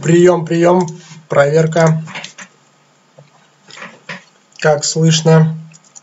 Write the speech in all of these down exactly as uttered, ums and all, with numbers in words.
Прием, прием, проверка. Как слышно?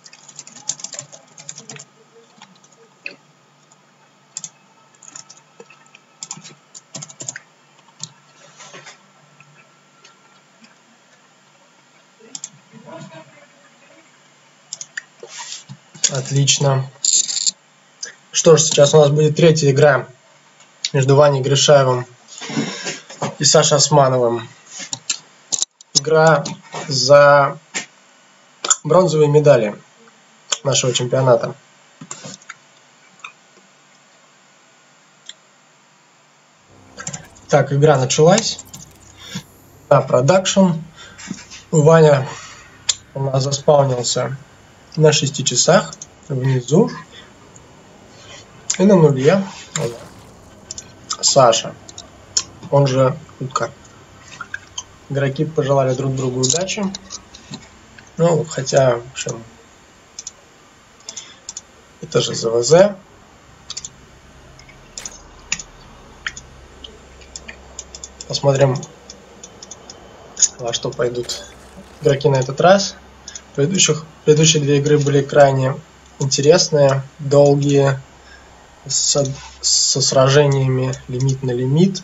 Отлично. Что ж, сейчас у нас будет третья игра между Ваней Гришаевым и Сашей Османовым. Игра за бронзовые медали нашего чемпионата. Так, игра началась. На продакшн. Ваня у нас заспаунился на шести часах внизу. И на нуле Саша, он же Утка. Игроки пожелали друг другу удачи. Ну, хотя, в общем, это же ЗВЗ. Посмотрим, во что пойдут игроки на этот раз. Предыдущих, предыдущие две игры были крайне интересные, долгие, со, со сражениями лимит на лимит.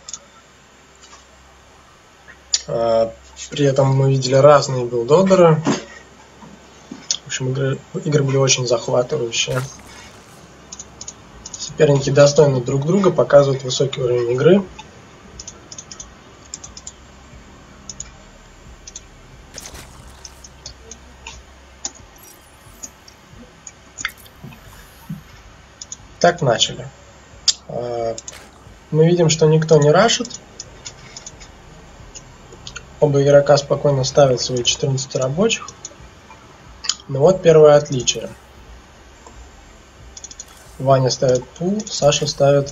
При этом мы видели разные билдодеры. В общем, игры, игры были очень захватывающие. Соперники достойны друг друга, показывают высокий уровень игры. Так, начали. Мы видим, что никто не рашит. Оба игрока спокойно ставят свои четырнадцать рабочих. Ну вот первое отличие. Ваня ставит пул, Саша ставит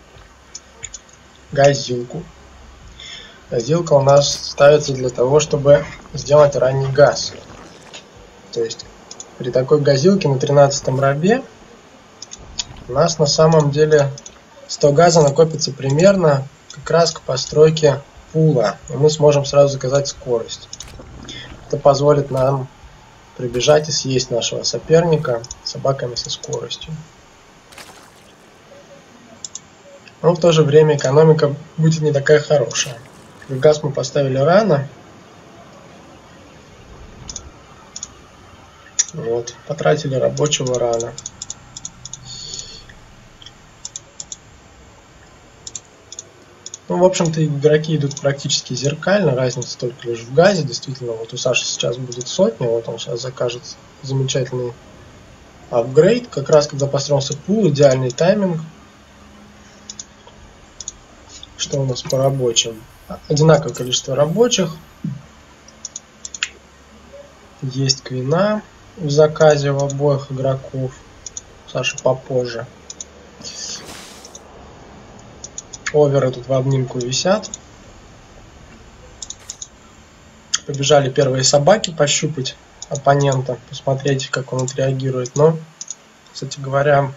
газилку. Газилка у нас ставится для того, чтобы сделать ранний газ. То есть при такой газилке на тринадцатом рабе у нас на самом деле сто газа накопится примерно как раз к постройке пула, и мы сможем сразу заказать скорость. Это позволит нам прибежать и съесть нашего соперника собаками со скоростью. Но в то же время экономика будет не такая хорошая. Газ мы поставили рано. Вот, потратили рабочего рано. Ну, в общем-то, игроки идут практически зеркально, разница только лишь в газе. Действительно, вот у Саши сейчас будет сотня, вот он сейчас закажет замечательный апгрейд. Как раз когда построился пул, идеальный тайминг. Что у нас по рабочим? Одинаковое количество рабочих. Есть квина в заказе у обоих игроков. Саша попозже. Оверы тут в обнимку висят. Побежали первые собаки пощупать оппонента, посмотреть, как он отреагирует. Но, кстати говоря...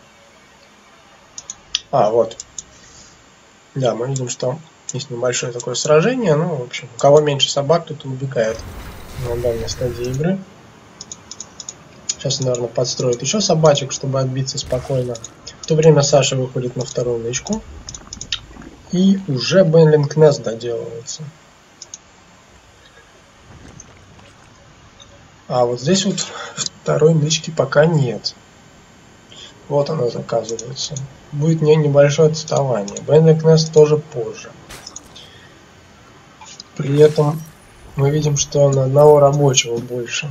А, вот. Да, мы видим, что есть небольшое такое сражение. Ну, в общем, у кого меньше собак, тот убегает на данной стадии игры. Сейчас, наверное, подстроит еще собачек, чтобы отбиться спокойно. В то время Саша выходит на вторую нычку. И уже Бенлинг Нест доделывается. А вот здесь вот второй нычки пока нет. Вот она заказывается. Будет не небольшое отставание. Бенлинг Нест тоже позже. При этом мы видим, что на одного рабочего больше.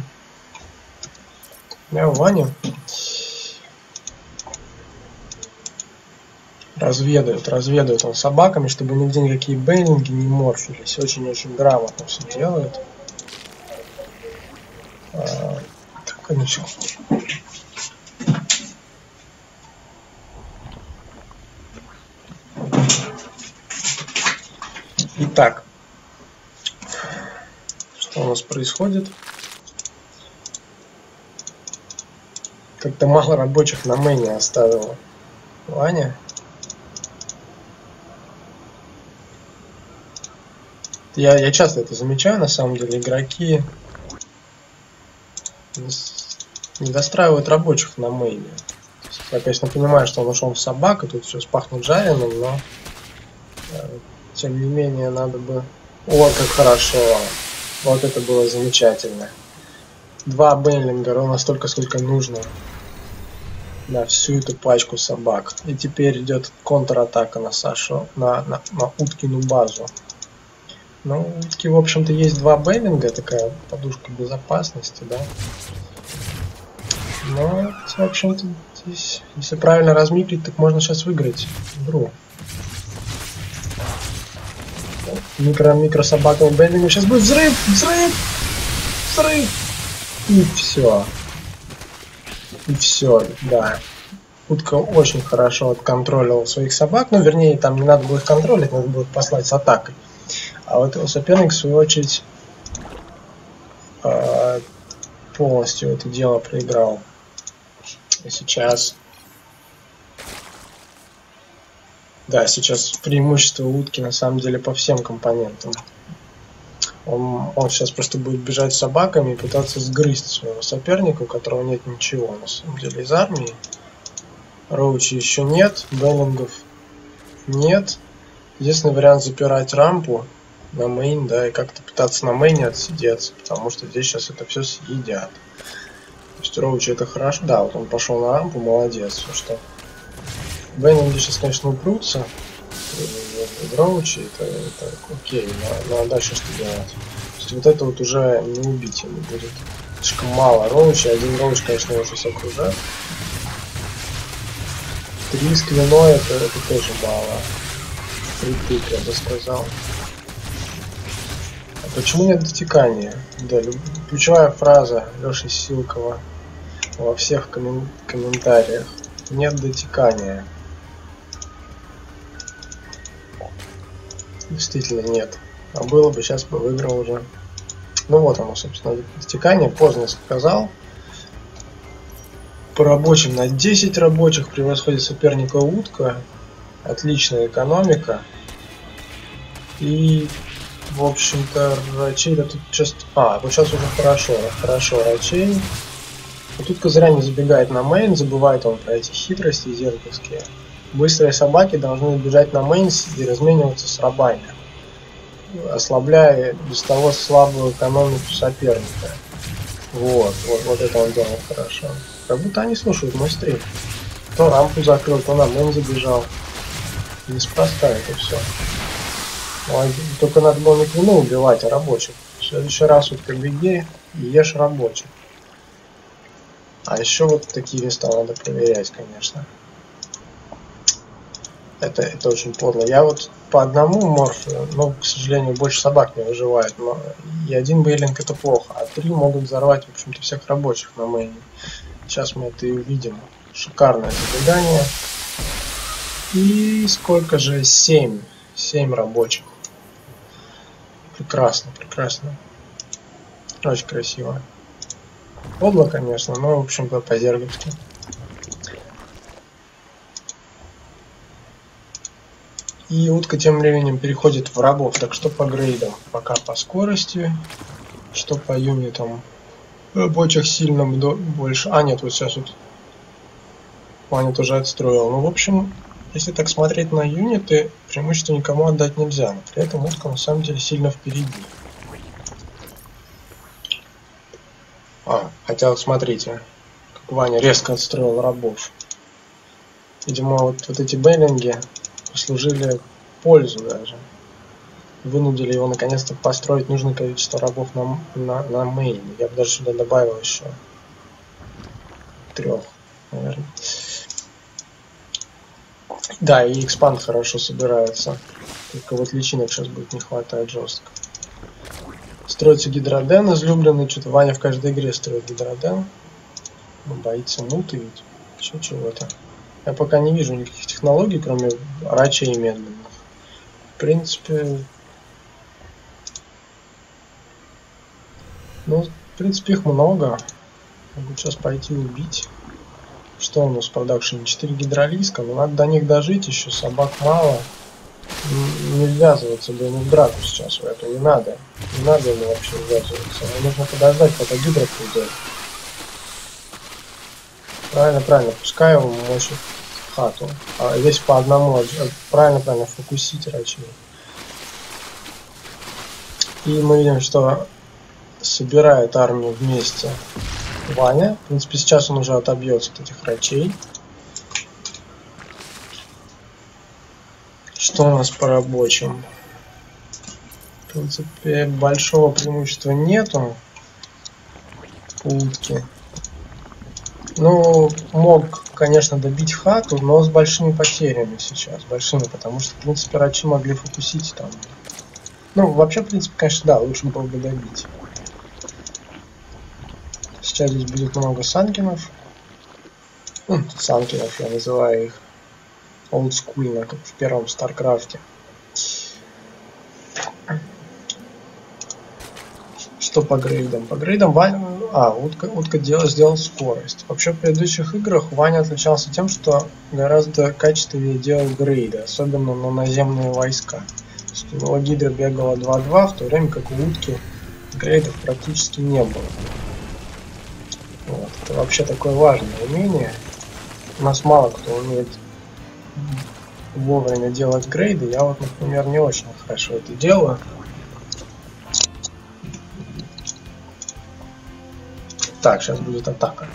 Я Ваня разведывает, разведывает он собаками, чтобы нигде никакие бейлинги не морфились. Очень-очень грамотно все делает. А, так, ничего. Итак, что у нас происходит? Как-то мало рабочих на мэне оставила Ваня. Я, я часто это замечаю, на самом деле, игроки не достраивают рабочих на мейне. Я, конечно, понимаю, что он ушел в собак, и тут все спахнет жареным, но тем не менее надо бы... О, как хорошо! Вот это было замечательно. Два бейлинга, ровно столько, сколько нужно на всю эту пачку собак. И теперь идет контратака на Сашу, на, на, на Уткину базу. Ну, у Утки, в общем-то, есть два бейлинга, такая подушка безопасности, да. Но, в общем-то, здесь, если правильно размиклить, так можно сейчас выиграть игру. Микро-микро собаками бейлингом. Сейчас будет взрыв! Взрыв! Взрыв! И все. И все, да. Утка очень хорошо отконтролировал своих собак. Ну, вернее, там не надо было их контролить, надо было их послать с атакой. А вот его соперник, в свою очередь, полностью это дело проиграл. И сейчас... Да, сейчас преимущество утки на самом деле по всем компонентам. Он, он сейчас просто будет бежать с собаками и пытаться сгрызть своего соперника, у которого нет ничего на самом деле из армии. Роучи еще нет, бейлингов нет. Единственный вариант запирать рампу на мейн, да, и как-то пытаться на мейне отсидеться, потому что здесь сейчас это все съедят. То есть роучи это хорошо, да, вот он пошел на рампу, молодец, что бейлинги сейчас, конечно, упрутся. Роучи, это, это окей, но, но дальше что делать? То есть вот это вот уже не убить не будет. Слишком мало роучи, один роуч, конечно, уже все окружает. Три сквиной это, это тоже мало. Притык, я бы сказал. А почему нет дотекания? Да, ключевая фраза Леши Силкова во всех коммен комментариях. Нет дотекания. Действительно нет. А было бы, сейчас бы выиграл уже. Ну вот оно, собственно, дотекание. Поздно сказал. По рабочим на десять рабочих превосходит соперника утка. Отличная экономика. И, в общем-то, рачей тут сейчас... А, вот сейчас уже хорошо. Хорошо, рачей. Вот утка зря не забегает на мейн. Забывает он про эти хитрости зерковские. Быстрые собаки должны бежать на мейн и размениваться с рабами, ослабляя без того слабую экономику соперника. Вот, вот, вот это он делал хорошо. Как будто они слушают мой стрим. То рампу закрыл, то на мейн забежал. Неспроста это все. Только надо было не клину убивать, а рабочих. В следующий раз вот как беги и ешь рабочих. А еще вот такие места надо проверять, конечно. Это, это очень подло. Я вот по одному морфлю, но, к сожалению, больше собак не выживает. Но и один бейлинг это плохо, а три могут взорвать, в общем-то, всех рабочих на мейне. Сейчас мы это и увидим. Шикарное забегание. И сколько же? Семь. Семь рабочих. Прекрасно, прекрасно. Очень красиво. Подло, конечно, но, в общем-то, по-зерговски. И утка тем временем переходит в рабов. Так что по грейдам? Пока по скорости, что по юнитам. Рабочих сильно больше. А, нет, вот сейчас вот Ваня тоже отстроил. Ну, в общем, если так смотреть на юниты, преимущество никому отдать нельзя. Но при этом утка на самом деле сильно впереди. А, хотя вот смотрите, как Ваня резко отстроил рабов. Видимо, вот, вот эти бейлинги послужили пользу даже. Вынудили его наконец-то построить нужное количество рабов на, на, на мейне. Я бы даже сюда добавил еще трех, наверное. Да, и экспанд хорошо собирается. Только вот личинок сейчас будет не хватать жестко. Строится гидроден излюбленный. Что-то Ваня в каждой игре строит гидроден. Боится муты ведь. Че чего-то. Я пока не вижу никаких технологий, кроме рачей медленных. В принципе... Ну, в принципе, их много. Могу сейчас пойти убить. Что у нас в продакшене? четыре гидролиска. Но надо до них дожить еще. Собак мало. не ввязываться, блин, в драку сейчас в эту, не надо. Не надо ему вообще ввязываться. Ему нужно подождать, пока гидра придет. Правильно, правильно, пускай его мочит хату. А здесь по одному, правильно, правильно, фокусить рачей. И мы видим, что собирает армию вместе Ваня. В принципе, сейчас он уже отобьется от этих рачей. Что у нас по рабочим? В принципе, большого преимущества нету. Утки. Ну, мог, конечно, добить хату, но с большими потерями сейчас. Большими, потому что, в принципе, рачи могли фокусить там. Ну, вообще, в принципе, конечно, да, лучше было бы добить. Сейчас здесь будет много санкинов. Ну, санкинов, я называю их. Олдскульно, как в первом Старкрафте. Что по грейдам? По грейдам Ваня... А, утка, утка делал, сделал скорость. Вообще в предыдущих играх Ваня отличался тем, что гораздо качественнее делал грейды, особенно на наземные войска. То есть у него гидра бегала два-два, в то время как у утки грейдов практически не было. Вот. Это вообще такое важное умение. У нас мало кто умеет вовремя делать грейды. Я вот, например, не очень хорошо это делаю. Так, сейчас будет атака.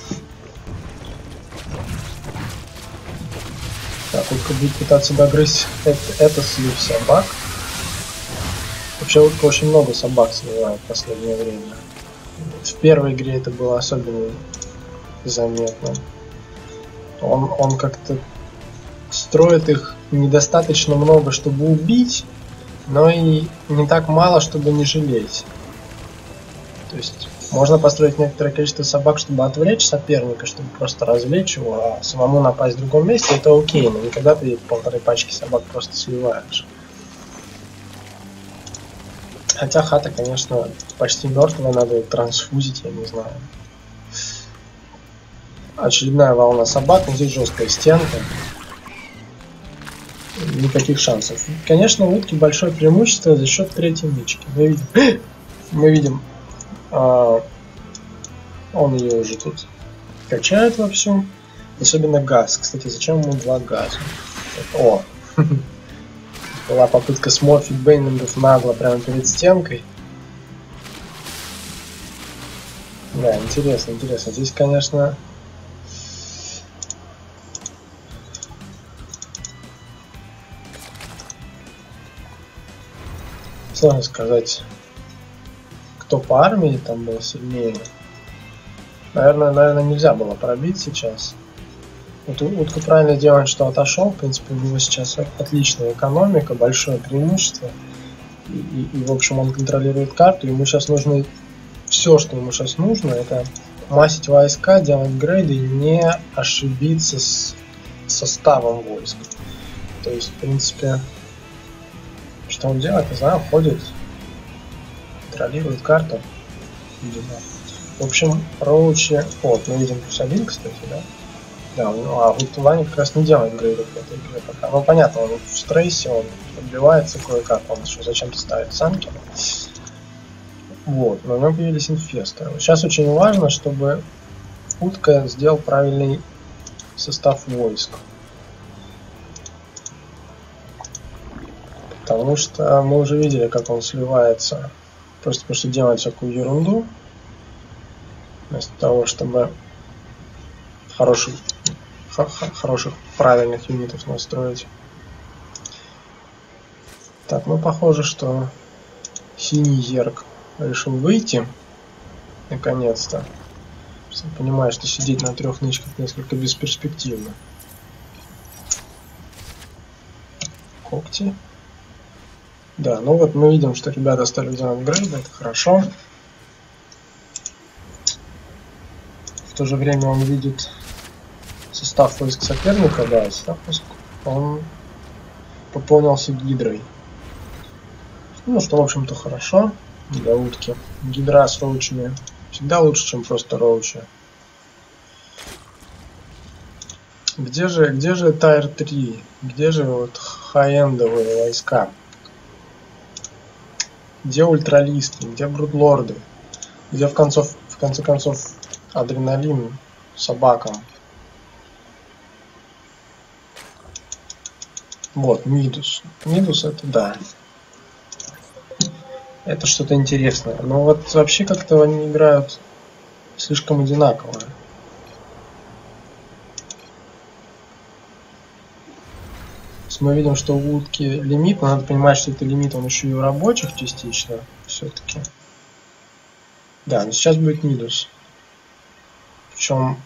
Так, утка будет пытаться догрызть это, это слив собак. Вообще утка очень много собак сливает в последнее время. В первой игре это было особенно заметно. Он, он как-то строит их недостаточно много, чтобы убить, но и не так мало, чтобы не жалеть. То есть можно построить некоторое количество собак, чтобы отвлечь соперника, чтобы просто развлечь его, а самому напасть в другом месте, это окей, но никогда ты полторы пачки собак просто сливаешь. Хотя хата, конечно, почти мертвая, надо трансфузить, я не знаю. Очередная волна собак, но здесь жесткая стенка. Никаких шансов. Конечно, у утки большое преимущество за счет третьей нычки. Мы видим, мы видим а, он ее уже тут качает вовсю. Особенно газ. Кстати, зачем ему два газа? О! Была попытка сморфить Бейнингов нагло прямо перед стенкой. Да, интересно, интересно. Здесь, конечно... Сложно сказать, кто по армии там был сильнее. Наверное, наверное, нельзя было пробить сейчас. Вот утка правильно делает, что отошел. В принципе, у него сейчас отличная экономика, большое преимущество. И, и, и в общем, он контролирует карту. Ему сейчас нужно... Все, что ему сейчас нужно, это массить войска, делать грейды и не ошибиться с составом войск. То есть, в принципе... Что он делает, не знаю, ходит, контролирует карту. В общем, Роучи... Вот, мы видим плюс один, кстати, да? Да, ну, а вот Ваня как раз не делает грейдов в этой игре пока. Ну, понятно, он в стрессе, он отбивается кое-как, он еще зачем-то ставит санки. Вот, но у него появились инфесты. Сейчас очень важно, чтобы утка сделал правильный состав войск. Потому что мы уже видели, как он сливается. Просто потому что делает всякую ерунду. Вместо того, чтобы хороших, хороших правильных юнитов настроить. Так, ну похоже, что синий зерк решил выйти. Наконец-то. Понимаю, что сидеть на трех нычках несколько бесперспективно. Когти. Да, ну вот мы видим, что ребята стали делать грейды, это хорошо. В то же время он видит состав войск соперника, да, состав войск, он пополнился гидрой. Ну, что, в общем-то, хорошо для утки. Гидра с роучами всегда лучше, чем просто роучи. Где же, где же Тайр три? Где же вот хай-эндовые войска? Где ультралисты? Где брудлорды? Где в, концов, в конце концов адреналин собакам? Вот, Мидус. Мидус это да. Это что-то интересное. Но вот вообще как-то они играют слишком одинаково. Мы видим, что у утки лимит, но надо понимать, что это лимит, он еще и у рабочих частично, все-таки. Да, но сейчас будет Мидус. Причем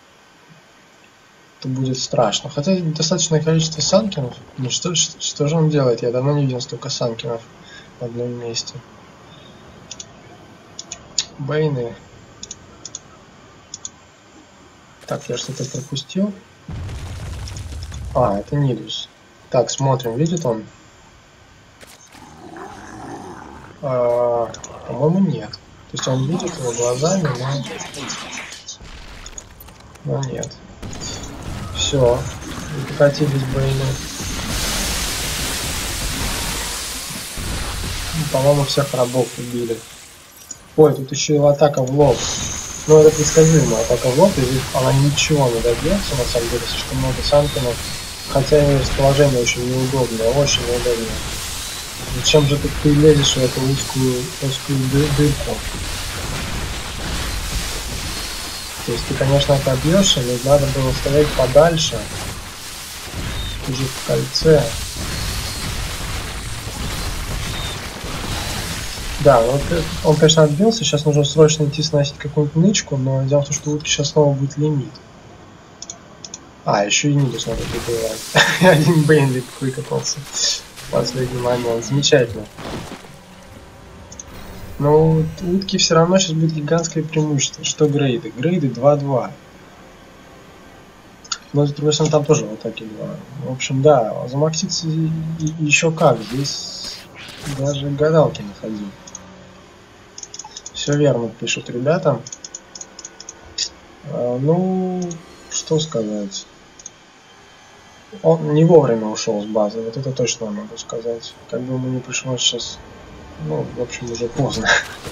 это будет страшно. Хотя достаточное количество санкинов. Ну что, что, что же он делает? Я давно не видел столько санкинов в одном месте. Бейны. Так, я что-то пропустил. А, это Нидус. Так, смотрим, видит он? А, по-моему, нет. То есть он видит его глазами, но... но нет. Все. Прекратились бейны. По-моему, всех рабов убили. Ой, тут еще и атака в лоб. Ну, это предсказуемо. Атака в лоб, и ведь она ничего не добьется, на самом деле, слишком много санкинов. Хотя и расположение очень неудобное, очень неудобное. Зачем же ты, ты лезешь в эту узкую, узкую дырку? То есть ты, конечно, это обьешь, но надо было стоять подальше. Уже в кольце. Да, вот он, конечно, отбился. Сейчас нужно срочно идти сносить какую-нибудь нычку, но дело в том, что у утки сейчас снова будет лимит. А, еще и Нидус надо добивать. Один Бейнлик выкопался в последний момент. Замечательно. Но у утки все равно сейчас будет гигантское преимущество. Что грейды? Грейды два-два. Но с другой стороны там тоже вот такие два. В общем, да, замакситься еще как. Здесь даже гадалки находил. Все верно пишут ребята. А, ну, что сказать. Он не вовремя ушел с базы, вот это точно могу сказать. Как бы ему не пришлось сейчас, ну, в общем, уже поздно.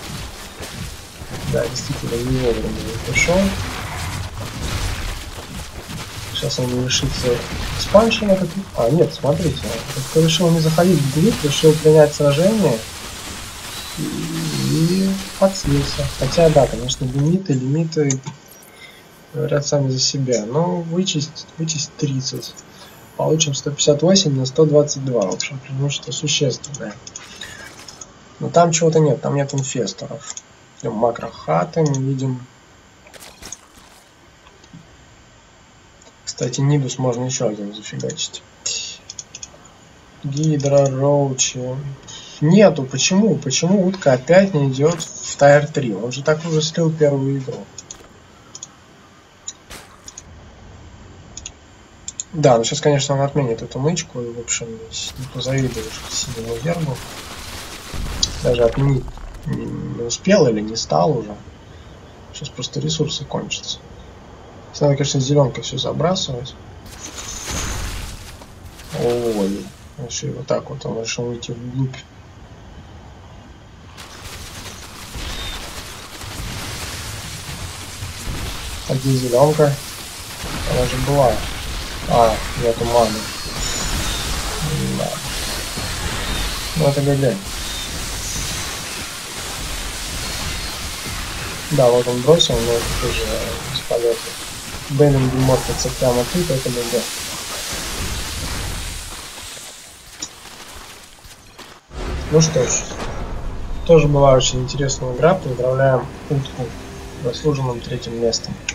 Да, действительно, не вовремя пришел. Сейчас он лишится экспаншена. А, нет, смотрите, он решил не заходить вглубь, решил принять сражение и, и подслился. Хотя, да, конечно, лимиты, лимиты говорят сами за себя. Но вычесть, вычесть тридцать. Получим сто пятьдесят восемь на сто двадцать два. В общем, преимущество существенное. Но там чего-то нет, там нет инфесторов. Макрохаты мы видим. Кстати, Нидус можно еще один зафигачить. Гидра, Роучи. Нету. Почему? Почему утка опять не идет в Тайр три? Он же так уже слил первую игру. Да, ну сейчас, конечно, он отменит эту нычку, и, в общем, не позавидуешь синему гербу. Даже отменить не успел или не стал уже. Сейчас просто ресурсы кончатся. Надо, конечно, зеленкой все забрасывать. Ой, еще и вот так вот он решил уйти вглубь. А где зеленка? Она же была. А, нету маны. Да. Ну это ГГ. Да, вот он бросил, но это тоже бесполезно. Бейном деморфится прямо тут, это ГГ. Ну что ж, тоже была очень интересная игра. Поздравляем утку с заслуженным третьим местом.